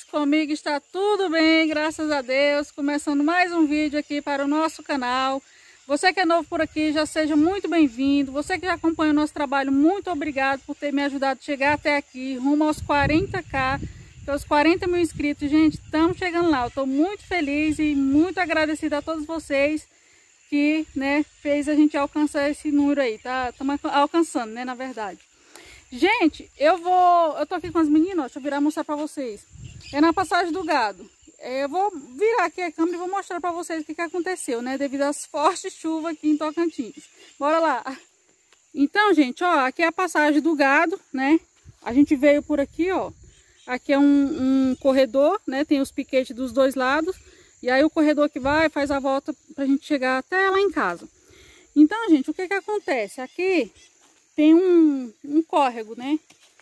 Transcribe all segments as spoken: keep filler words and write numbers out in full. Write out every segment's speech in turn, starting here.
Comigo está tudo bem, graças a Deus. Começando mais um vídeo aqui para o nosso canal. Você que é novo por aqui, já seja muito bem-vindo. Você que já acompanha o nosso trabalho, muito obrigado por ter me ajudado a chegar até aqui, rumo aos quarenta K, que é os quarenta mil inscritos. Gente, estamos chegando lá. Eu estou muito feliz e muito agradecida a todos vocês que, né, fez a gente alcançar esse número aí. Tá, estamos alcançando, né, na verdade. Gente, eu vou... Eu tô aqui com as meninas, ó, deixa eu virar e mostrar para vocês. É na passagem do gado. Eu vou virar aqui a câmera e vou mostrar para vocês o que, que aconteceu, né? Devido às fortes chuvas aqui em Tocantins. Bora lá. Então, gente, ó, aqui é a passagem do gado, né? A gente veio por aqui, ó. Aqui é um, um corredor, né? Tem os piquetes dos dois lados. E aí o corredor que vai, faz a volta pra gente chegar até lá em casa. Então, gente, o que que acontece? Aqui tem um, um córrego, né?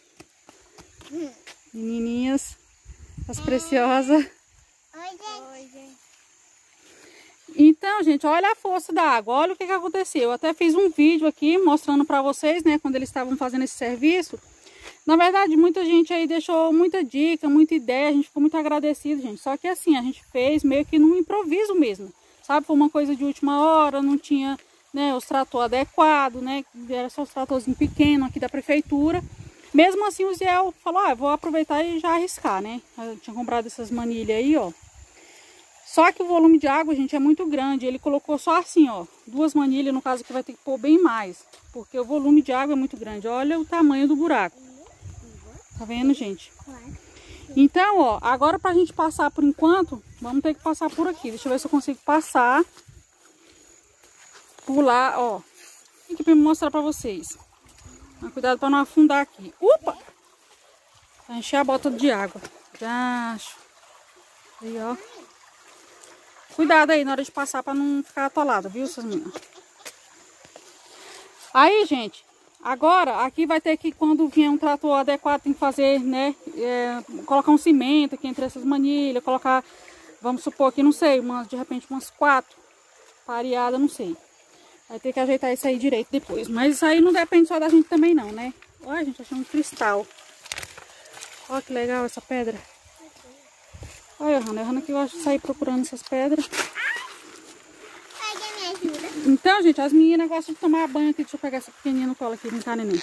Menininhas... As preciosas. Oi, gente. Então, gente, olha a força da água. Olha o que que aconteceu. Eu até fiz um vídeo aqui mostrando para vocês, né, quando eles estavam fazendo esse serviço. Na verdade, muita gente aí deixou muita dica, muita ideia. A gente ficou muito agradecido, gente. Só que assim, a gente fez meio que num improviso mesmo. Sabe? Foi uma coisa de última hora, não tinha, né, os tratores adequados, né? Era só os tratorzinhos pequenos aqui da prefeitura. Mesmo assim, o Ziel falou, ah, vou aproveitar e já arriscar, né? Eu tinha comprado essas manilhas aí, ó. Só que o volume de água, gente, é muito grande. Ele colocou só assim, ó, duas manilhas, no caso que vai ter que pôr bem mais. Porque o volume de água é muito grande. Olha o tamanho do buraco. Tá vendo, gente? Então, ó, agora pra gente passar por enquanto, vamos ter que passar por aqui. Deixa eu ver se eu consigo passar. Pular, ó. Aqui pra mostrar pra vocês. Mas cuidado para não afundar aqui. Upa! Vai encher a bota de água. Já acho. Aí, ó. Cuidado aí na hora de passar para não ficar atolada, viu, essas meninas? Aí, gente, agora aqui vai ter que, quando vier um trator adequado, tem que fazer, né? É, colocar um cimento aqui entre essas manilhas, colocar, vamos supor aqui, não sei, umas, de repente umas quatro pareadas, não sei. Vai ter que ajeitar isso aí direito depois. Mas isso aí não depende só da gente também não, né? Olha, gente, achei um cristal. Olha que legal essa pedra. Olha, Hanna, a Hanna que gosta de sair procurando essas pedras. Me ajuda. Então, gente, as meninas gostam de tomar banho aqui. Deixa eu pegar essa pequenininha no colo aqui, vem cá, neném.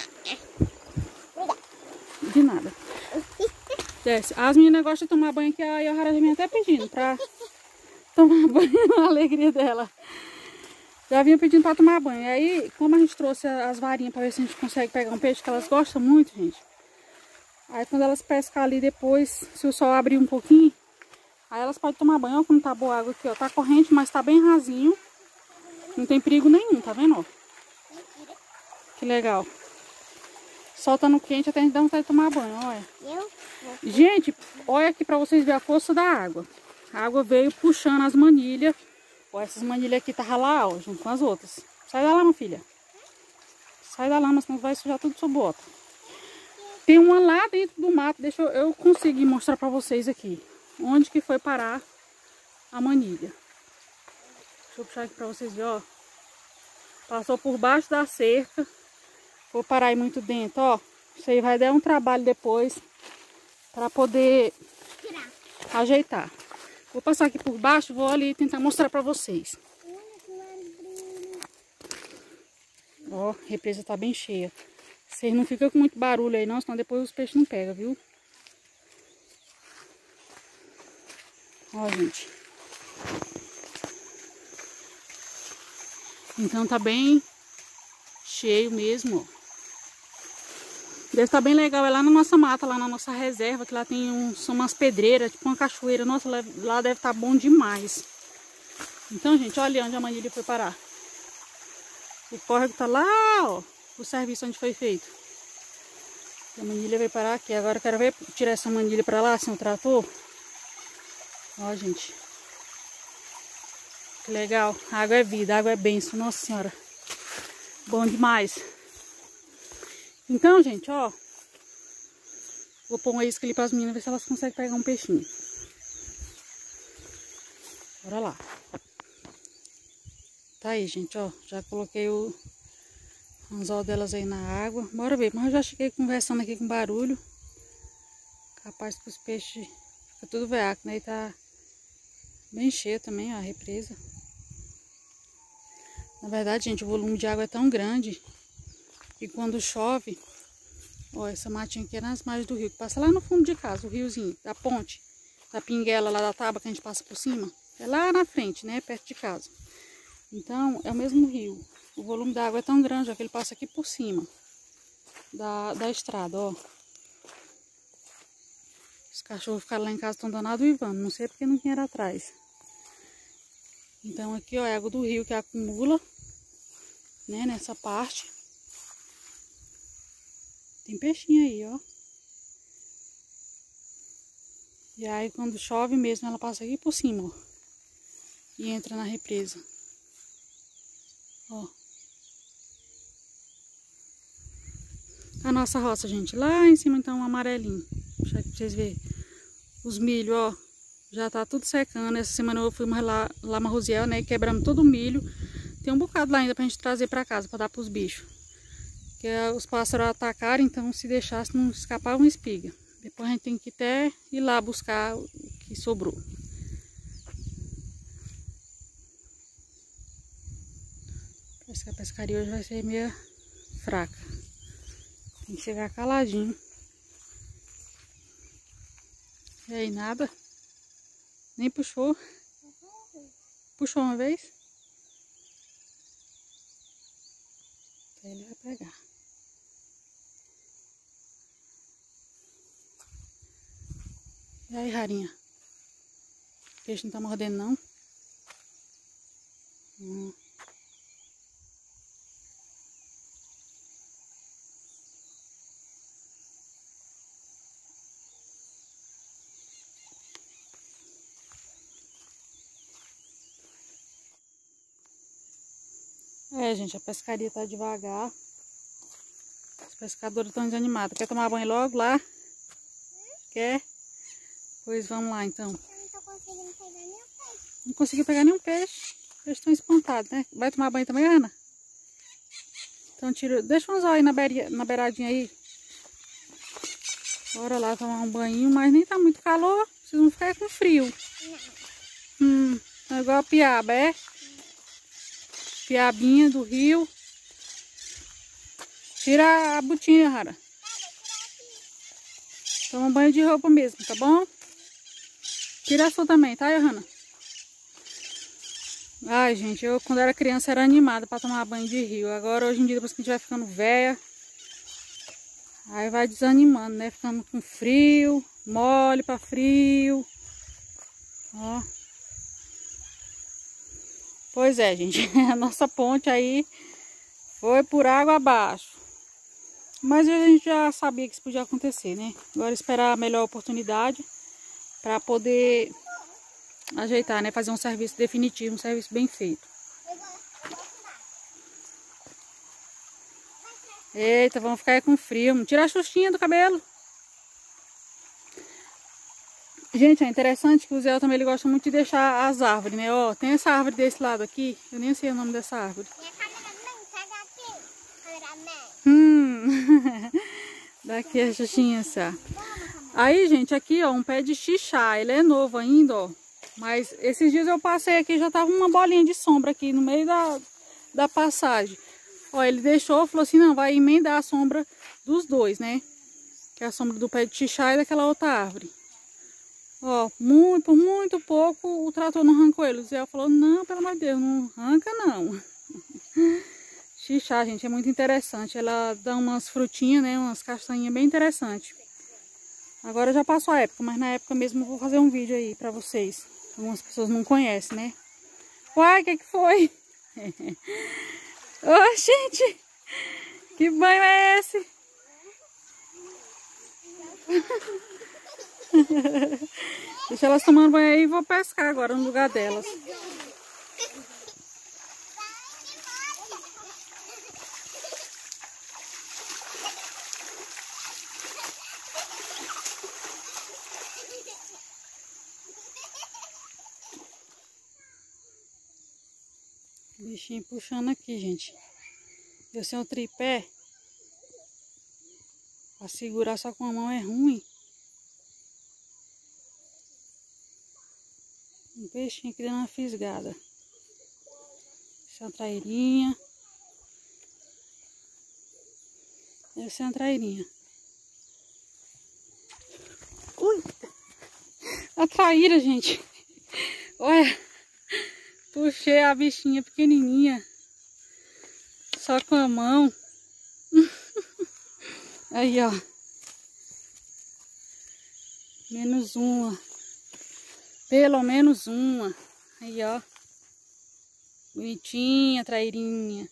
De nada. Desce. As meninas gostam de tomar banho aqui. A Yohara já vem até pedindo pra tomar banho, a alegria dela. Já vinha pedindo para tomar banho. E aí, como a gente trouxe as varinhas para ver se a gente consegue pegar um peixe, que elas gostam muito, gente. Aí quando elas pescar ali depois, se o sol abrir um pouquinho, aí elas podem tomar banho. Olha como tá boa a água aqui, ó. Tá corrente, mas tá bem rasinho. Não tem perigo nenhum, tá vendo, ó? Que legal. Sol tá no quente, até a gente dá vontade de tomar banho, olha. Eu? Gente, olha aqui para vocês verem a força da água. A água veio puxando as manilhas. Ó, essas manilhas aqui tá lá, ó, junto com as outras. Sai da lama, filha. Sai da lama, senão vai sujar tudo sua bota. Tem uma lá dentro do mato. Deixa eu, eu conseguir mostrar pra vocês aqui. Onde que foi parar a manilha. Deixa eu puxar aqui pra vocês verem, ó. Passou por baixo da cerca. Vou parar aí muito dentro, ó. Isso aí vai dar um trabalho depois pra poder ajeitar. Vou passar aqui por baixo, vou ali tentar mostrar pra vocês. Ó, a represa tá bem cheia. Vocês não ficam com muito barulho aí não, senão depois os peixes não pegam, viu? Ó, gente. Então tá bem cheio mesmo, ó. Deve estar bem legal, é lá na nossa mata, lá na nossa reserva, que lá tem um, são umas pedreiras, tipo uma cachoeira. Nossa, lá, lá deve estar bom demais. Então, gente, olha onde a manilha foi parar. O córrego tá lá, ó, o serviço onde foi feito. A manilha veio parar aqui. Agora eu quero ver, tirar essa manilha pra lá, sem o trator. Ó, gente. Que legal. A água é vida, a água é bênção, nossa senhora. Bom demais. Então, gente, ó. Vou pôr uma isca ali para as meninas, ver se elas conseguem pegar um peixinho. Bora lá. Tá aí, gente, ó. Já coloquei o anzol delas aí na água. Bora ver, mas eu já cheguei conversando aqui com barulho. Capaz que os peixes Fica tudo veiaco, né? E tá bem cheio também, ó, a represa. Na verdade, gente, o volume de água é tão grande que quando chove, ó, essa matinha aqui é nas margens do rio, que passa lá no fundo de casa, o riozinho, da ponte, da pinguela lá da tábua que a gente passa por cima. É lá na frente, né? Perto de casa. Então, é o mesmo rio. O volume da água é tão grande, ó, que ele passa aqui por cima da, da estrada, ó. Os cachorros ficaram lá em casa, estão danados uivando. Não sei porque não vieram atrás. Então, aqui, ó, é água do rio que acumula, né, nessa parte. Tem peixinho aí, ó. E aí, quando chove mesmo, ela passa aqui por cima, ó. E entra na represa. Ó. A nossa roça, gente, lá em cima então um amarelinho. Deixa aqui pra vocês verem. Os milho, ó, já tá tudo secando. Essa semana eu fui lá, lá na Rosiel, né, e quebramos todo o milho. Tem um bocado lá ainda pra gente trazer pra casa, pra dar pros bichos. Que é, os pássaros atacaram, então se deixasse não escapava uma espiga. Depois a gente tem que até ir lá buscar o que sobrou. Parece que a pescaria hoje vai ser meio fraca. Tem que chegar caladinho. E aí, nada? Nem puxou? Puxou uma vez? Então ele vai pegar. E aí, rarinha? O peixe não tá mordendo, não? Hum. É, gente, a pescaria tá devagar. Os pescadores estão desanimados. Quer tomar banho logo lá? Quer? Pois vamos lá, então. Eu não tô conseguindo pegar nenhum peixe. Não conseguiu pegar nenhum peixe. Os peixes estão espantados, né? Vai tomar banho também, Ana? Então tira, deixa uns olhos na, beira, na beiradinha aí. Bora lá tomar um banho, mas nem tá muito calor. Vocês vão ficar com frio. Não. Hum, é igual a piaba, é? Piabinha do rio. Tira a botinha, Rara. Toma banho de roupa mesmo, tá bom? Tira a sua também, tá, Johanna? Ai, gente, eu quando era criança era animada pra tomar banho de rio. Agora, hoje em dia, depois que a gente vai ficando velha, aí vai desanimando, né? Ficando com frio, mole pra frio. Ó. Pois é, gente, a nossa ponte aí foi por água abaixo. Mas a gente já sabia que isso podia acontecer, né? Agora esperar a melhor oportunidade para poder ajeitar, né? Fazer um serviço definitivo, um serviço bem feito. Eita, vamos ficar aí com frio. Tira a xuxinha do cabelo. Gente, é interessante que o Zé também ele gosta muito de deixar as árvores, né? Ó, tem essa árvore desse lado aqui. Eu nem sei o nome dessa árvore. Minha cameraman, pega aqui. Cameraman. Hum, daqui a xuxinha, só. Aí, gente, aqui, ó, um pé de xixá. Ele é novo ainda, ó. Mas esses dias eu passei aqui, já tava uma bolinha de sombra aqui no meio da, da passagem. Ó, ele deixou, falou assim, não, vai emendar a sombra dos dois, né? Que é a sombra do pé de xixá e daquela outra árvore. Ó, muito, por muito pouco o trator não arrancou ele. O Zé falou, não, pelo amor de Deus, não arranca não. Xixá, gente, é muito interessante. Ela dá umas frutinhas, né, umas castanhas bem interessantes. Agora já passou a época, mas na época mesmo eu vou fazer um vídeo aí pra vocês. Algumas pessoas não conhecem, né? Uai, o que que foi? Ô, oh, gente! Que banho é esse? Deixa elas tomando banho aí e vou pescar agora no lugar delas. Bichinho puxando aqui, gente. Eu sem o tripé, pra segurar só com a mão é ruim. Um peixinho aqui dando uma fisgada. Essa é uma trairinha. Essa é uma trairinha. Ui! A traíra, gente. Olha. Puxei a bichinha pequenininha. Só com a mão. Aí, ó. Menos uma. Pelo menos uma. Aí, ó. Bonitinha, trairinha.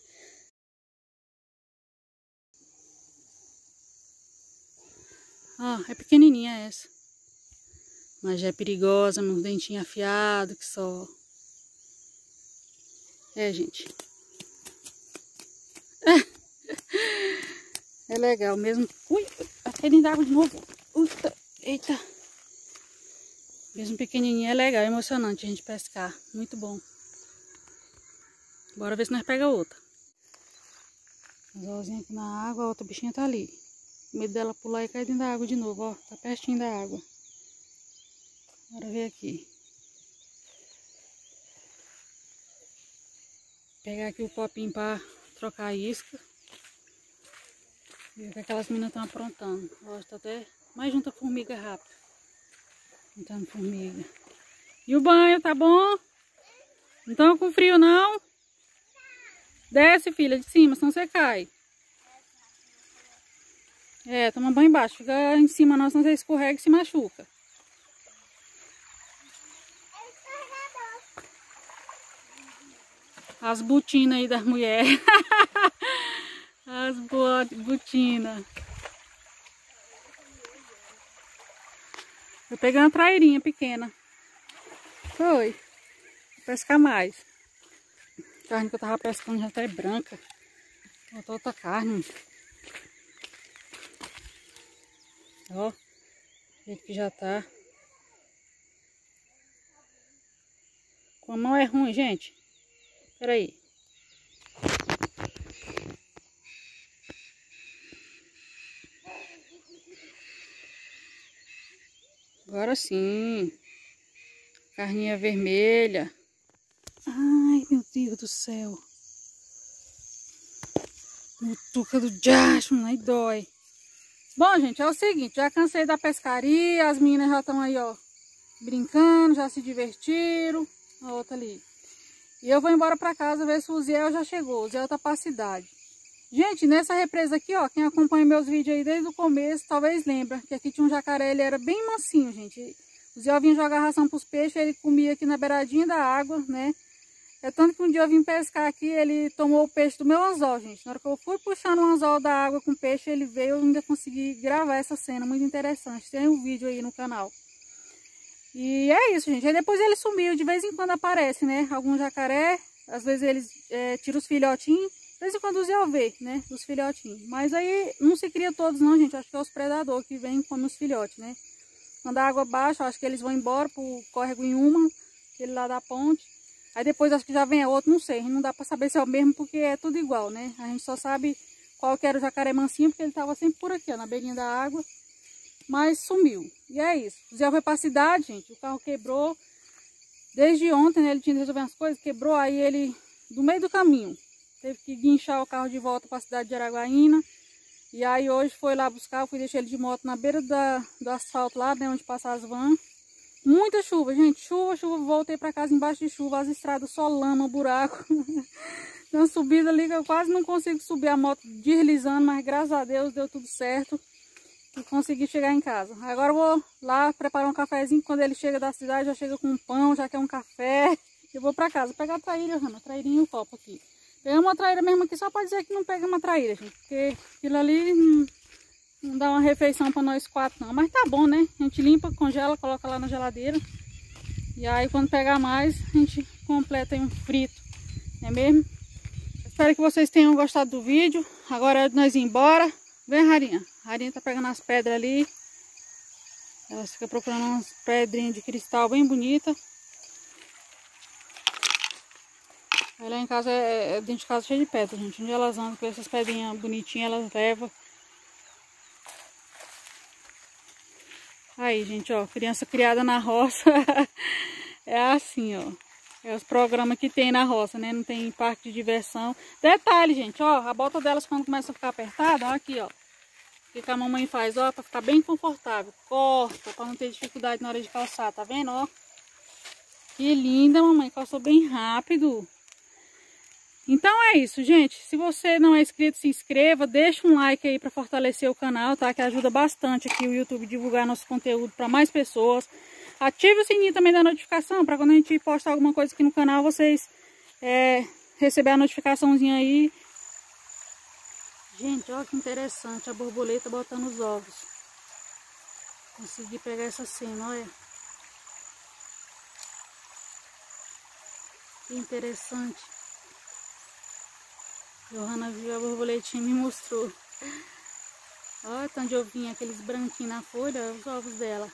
Ó, é pequenininha essa. Mas já é perigosa, meus dentinhos afiados que só. É, gente. É legal mesmo. Ui, tá querendo d'água de novo. Uita, eita. Mesmo pequenininho é legal, é emocionante a gente pescar. Muito bom. Bora ver se nós pega outra. Anzolzinho aqui na água, a outra bichinha tá ali. Com medo dela pular e cair dentro da água de novo, ó. Tá pertinho da água. Bora ver aqui. Pegar aqui o copinho pra trocar a isca. Ver o que aquelas meninas estão aprontando. Ó, tá até mais junta formiga rápido. Juntando formiga. E o banho, tá bom? Não estão com frio, não? Desce, filha, de cima, senão você cai. É, toma banho embaixo. Fica em cima, não, senão você escorrega e se machuca. As botinas aí das mulheres. As botinas. Eu peguei uma trairinha pequena. Foi. Vou pescar mais. A carne que eu tava pescando já tá é branca. Botou outra carne. Ó. O jeito que já tá. Com a mão é ruim, gente. Pera aí. Agora sim. Carninha vermelha. Ai, meu Deus do céu. Mutuca do diacho, aí dói. Bom, gente, é o seguinte. Já cansei da pescaria. As meninas já estão aí, ó. Brincando, já se divertiram. A outra ali. E eu vou embora pra casa ver se o Ziel já chegou. O Ziel tá pra cidade. Gente, nessa represa aqui, ó, quem acompanha meus vídeos aí desde o começo, talvez lembra que aqui tinha um jacaré, ele era bem mansinho, gente. O Ziel vinha jogar ração pros peixes, ele comia aqui na beiradinha da água, né? É tanto que um dia eu vim pescar aqui, ele tomou o peixe do meu anzol, gente. Na hora que eu fui puxar no anzol da água com peixe, ele veio, eu ainda consegui gravar essa cena, muito interessante. Tem um vídeo aí no canal. E é isso, gente. Aí depois ele sumiu, de vez em quando aparece, né? Algum jacaré, às vezes eles é, tiram os filhotinhos. De vez em quando o Ziel vê, né? Os filhotinhos. Mas aí não se cria todos não, gente. Acho que é os predadores que vêm e comem os filhotes, né? Quando a água baixa, acho que eles vão embora pro córrego em uma, aquele lá da ponte. Aí depois acho que já vem outro, não sei. Não dá pra saber se é o mesmo, porque é tudo igual, né? A gente só sabe qual que era o jacaré mansinho, porque ele tava sempre por aqui, ó, na beirinha da água. Mas sumiu. E é isso. O Ziel foi pra cidade, gente. O carro quebrou. Desde ontem, né? Ele tinha de resolver umas coisas. Quebrou, aí ele, do meio do caminho, teve que guinchar o carro de volta para a cidade de Araguaína. E aí hoje foi lá buscar, eu fui deixar ele de moto na beira da, do asfalto lá, né, onde passa as vans. Muita chuva, gente, chuva, chuva, voltei para casa embaixo de chuva, as estradas só lama, buraco. Tem uma subida ali que eu quase não consigo subir a moto deslizando, mas graças a Deus deu tudo certo e consegui chegar em casa. Agora eu vou lá preparar um cafezinho, quando ele chega da cidade já chega com um pão, já quer um café. Eu vou para casa pegar a traíra, Hanna, a trairinha e o copo aqui. Peguei uma traíra mesmo aqui só para dizer que não pega uma traíra, gente. Porque aquilo ali não, não dá uma refeição para nós quatro não. Mas tá bom, né? A gente limpa, congela, coloca lá na geladeira. E aí quando pegar mais, a gente completa aí um frito. Não é mesmo? Espero que vocês tenham gostado do vídeo. Agora é de nós ir embora. Vem, Rarinha. A Rarinha tá pegando as pedras ali. Ela fica procurando umas pedrinhas de cristal bem bonitas. Aí lá em casa, é, é dentro de casa cheio de pedras, gente. Onde elas andam com essas pedrinhas bonitinhas, elas levam. Aí, gente, ó, criança criada na roça. É assim, ó. É os programas que tem na roça, né? Não tem parque de diversão. Detalhe, gente, ó. A bota delas quando começa a ficar apertada, ó, aqui, ó. O que, que a mamãe faz, ó, pra ficar bem confortável. Corta, pra não ter dificuldade na hora de calçar, tá vendo, ó? Que linda, mamãe. Calçou bem rápido. Então é isso, gente. Se você não é inscrito, se inscreva. Deixa um like aí pra fortalecer o canal, tá? Que ajuda bastante aqui o YouTube a divulgar nosso conteúdo pra mais pessoas. Ative o sininho também da notificação, para quando a gente postar alguma coisa aqui no canal, vocês é, receber a notificaçãozinha aí. Gente, olha que interessante, a borboleta botando os ovos. Consegui pegar essa cena, olha. Que interessante. Johanna viu a borboletinha e me mostrou. Olha tanto de ovinho, aqueles branquinhos na folha, os ovos dela.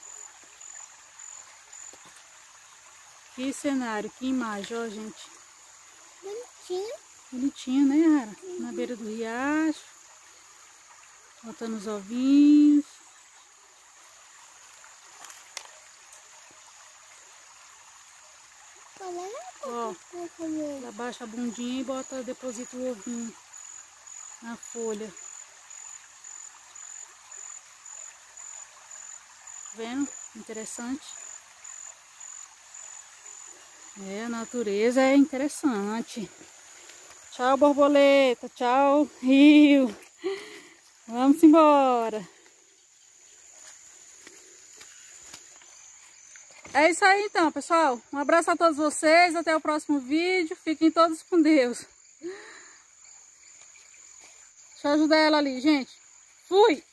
Que cenário, que imagem, ó, gente. Bonitinho. Bonitinho, né, Rara? Uhum. Na beira do riacho. Botando os ovinhos. Ó, ela abaixa a bundinha e bota, deposita o ovinho na folha. Tá vendo? Interessante. É, a natureza é interessante. Tchau, borboleta. Tchau, rio. Vamos embora. É isso aí então, pessoal. Um abraço a todos vocês. Até o próximo vídeo. Fiquem todos com Deus. Deixa eu ajudar ela ali, gente. Fui!